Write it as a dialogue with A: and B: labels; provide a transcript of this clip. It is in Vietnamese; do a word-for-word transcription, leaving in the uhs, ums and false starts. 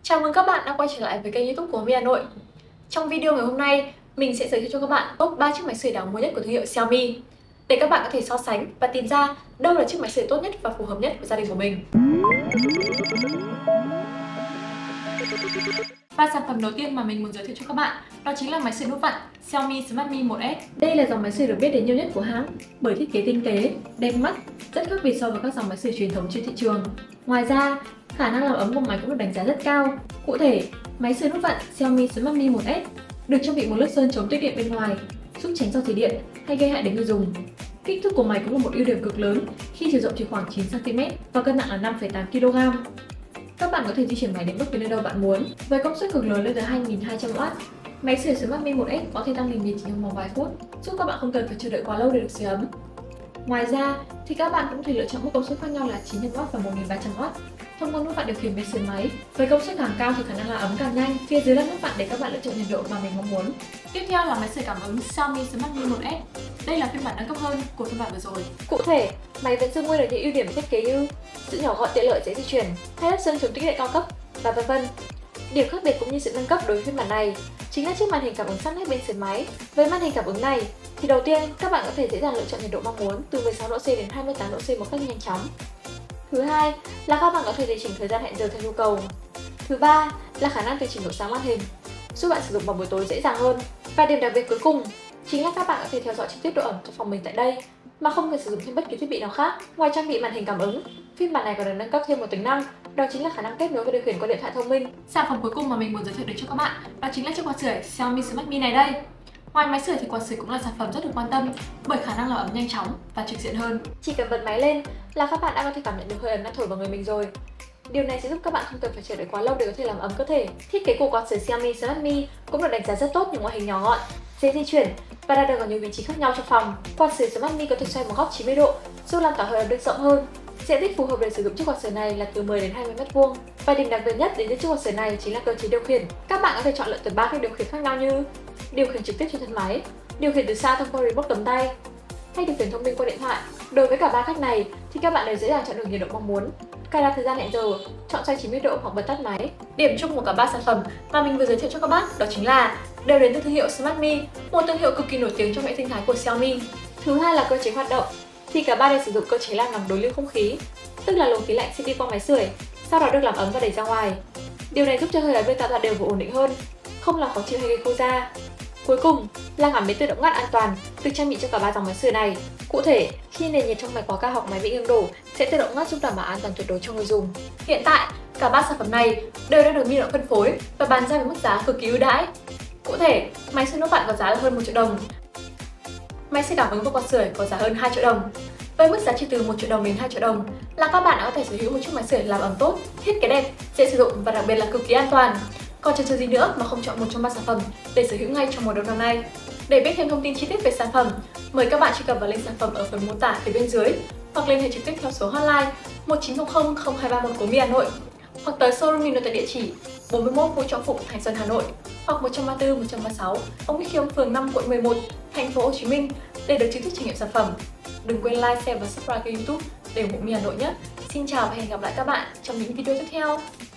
A: Chào mừng các bạn đã quay trở lại với kênh YouTube của Mi Hà Nội. Trong video ngày hôm nay, mình sẽ giới thiệu cho các bạn top ba chiếc máy sưởi đáng mua nhất của thương hiệu Xiaomi để các bạn có thể so sánh và tìm ra đâu là chiếc máy sưởi tốt nhất và phù hợp nhất với gia đình của mình. Và sản phẩm đầu tiên mà mình muốn giới thiệu cho các bạn đó chính là máy sưởi nút vặn Xiaomi Smart Mi một S. Đây là dòng máy sưởi được biết đến nhiều nhất của hãng bởi thiết kế tinh tế, đẹp mắt, rất khác biệt so với các dòng máy sưởi truyền thống trên thị trường. Ngoài ra, khả năng làm ấm của máy cũng được đánh giá rất cao. Cụ thể, máy sưởi nút vặn Xiaomi Smart Mi một S được trang bị một lớp sơn chống tiết điện bên ngoài, giúp tránh rò rỉ điện hay gây hại đến người dùng. Kích thước của máy cũng là một ưu điểm cực lớn khi chiều rộng chỉ khoảng chín xăng ti mét và cân nặng là năm phẩy tám ki lô gam. Các bạn có thể di chuyển máy đến bất cứ nơi đâu bạn muốn với công suất cực lớn lên tới hai nghìn hai trăm oát. Máy sưởi Smart Mi một S có thể tăng nền nhiệt chỉ trong vòng vài phút, giúp các bạn không cần phải chờ đợi quá lâu để được sưởi ấm. Ngoài ra thì các bạn cũng có thể lựa chọn mức công suất khác nhau là chín trăm oát và một nghìn ba trăm oát. Thông qua nút vặn điều khiển bên sưởi máy, với công suất càng cao thì khả năng làm ấm càng nhanh. Phía dưới là nút vặn để các bạn lựa chọn nhiệt độ mà mình mong muốn. Tiếp theo là máy sưởi cảm ứng Xiaomi Smart Mi một S. Đây là phiên bản nâng cấp hơn của phiên bản vừa rồi. Cụ thể, máy vẫn giữ nguyên được những ưu điểm thiết kế như sự nhỏ gọn, tiện lợi, dễ di chuyển, hay lớp sơn chống tích điện cao cấp và vân vân. Điểm khác biệt cũng như sự nâng cấp đối với phiên bản này chính là chiếc màn hình cảm ứng sẵn hết bên sưởi máy. Với màn hình cảm ứng này thì đầu tiên các bạn có thể dễ dàng lựa chọn nhiệt độ mong muốn từ mười sáu độ C đến hai mươi tám độ C một cách nhanh chóng. Thứ hai là các bạn có thể điều chỉnh thời gian hẹn giờ theo nhu cầu. Thứ ba là khả năng điều chỉnh độ sáng màn hình, giúp bạn sử dụng vào buổi tối dễ dàng hơn. Và điểm đặc biệt cuối cùng chính là các bạn có thể theo dõi trực tiếp độ ẩm trong phòng mình tại đây mà không cần sử dụng thêm bất kỳ thiết bị nào khác. Ngoài trang bị màn hình cảm ứng, phiên bản này còn được nâng cấp thêm một tính năng, đó chính là khả năng kết nối và điều khiển qua điện thoại thông minh. Sản phẩm cuối cùng mà mình muốn giới thiệu đến cho các bạn đó chính là chiếc quạt sưởi Xiaomi Smart Mi này đây. Ngoài máy sưởi thì quạt sưởi cũng là sản phẩm rất được quan tâm bởi khả năng làm ấm nhanh chóng và trực diện hơn. Chỉ cần bật máy lên là các bạn đã có thể cảm nhận được hơi ấm đang thổi vào người mình rồi. Điều này sẽ giúp các bạn không cần phải chờ đợi quá lâu để có thể làm ấm cơ thể. Thiết kế của quạt sưởi Xiaomi Smart Mi cũng được đánh giá rất tốt nhờ ngoại hình nhỏ gọn, dễ di chuyển và đặt được ở nhiều vị trí khác nhau trong phòng. Quạt sưởi Smart Mi có thể xoay một góc chín mươi độ, giúp lan tỏa hơi ấm được rộng hơn. Diện tích phù hợp để sử dụng chiếc quạt sưởi này là từ mười đến hai mươi mét vuông. Và điểm đặc biệt nhất đến với chiếc quạt sưởi này chính là cơ chế điều khiển. Các bạn có thể chọn lựa từ ba cách điều khiển khác nhau như điều khiển trực tiếp trên thân máy, điều khiển từ xa thông qua remote cầm tay, hay điều khiển thông minh qua điện thoại. Đối với cả ba cách này thì các bạn đều dễ dàng chọn được nhiệt độ mong muốn, cài đặt thời gian hẹn giờ, chọn xoay chín mươi độ hoặc bật tắt máy. Điểm chung của cả ba sản phẩm mà mình vừa giới thiệu cho các bác đó chính là đều đến từ thương hiệu Smart Mi, một thương hiệu cực kỳ nổi tiếng trong hệ sinh thái của Xiaomi. Thứ hai là cơ chế hoạt động, thì cả ba đều sử dụng cơ chế làm nòng đối lưu không khí, tức là luồng khí lạnh sẽ đi qua máy sưởi, sau đó được làm ấm và đẩy ra ngoài. Điều này giúp cho hơi ấm được tạo ra đều và ổn định hơn, không làm khó chịu hay gây khô da. Cuối cùng là cảm biến tự động ngắt an toàn được trang bị cho cả ba dòng máy sưởi này. Cụ thể, khi nền nhiệt trong máy quá cao hoặc máy bị nghiêng đổ sẽ tự động ngắt giúp đảm bảo an toàn tuyệt đối cho người dùng. Hiện tại, cả ba sản phẩm này đều đã được Mi phân phối và bán ra với mức giá cực kỳ ưu đãi. Cụ thể, máy sưởi nút vặn có giá là hơn một triệu đồng. Máy sưởi cảm ứng và quạt sưởi có giá hơn hai triệu đồng. Với mức giá chỉ từ một triệu đồng đến hai triệu đồng là các bạn đã có thể sở hữu một chiếc máy sưởi làm ấm tốt, thiết kế đẹp, dễ sử dụng và đặc biệt là cực kỳ an toàn. Còn chần chừ gì nữa mà không chọn một trong ba sản phẩm để sở hữu ngay trong mùa đông năm nay. Để biết thêm thông tin chi tiết về sản phẩm, mời các bạn truy cập vào link sản phẩm ở phần mô tả phía bên dưới hoặc liên hệ trực tiếp theo số hotline một chín không không không hai ba một của Mi Hà Nội hoặc tới showroom Mi tại địa chỉ bốn mươi mốt Vũ Trọng Phụng, Thanh Xuân, Hà Nội hoặc một trăm ba mươi tư một trăm ba mươi sáu Ông Bích Khiêm, phường năm, quận mười một, thành phố Hồ Chí Minh để được trực tiếp trải nghiệm sản phẩm. Đừng quên like, share và subscribe kênh YouTube để ủng hộ Mi Hà Nội nhé. Xin chào và hẹn gặp lại các bạn trong những video tiếp theo.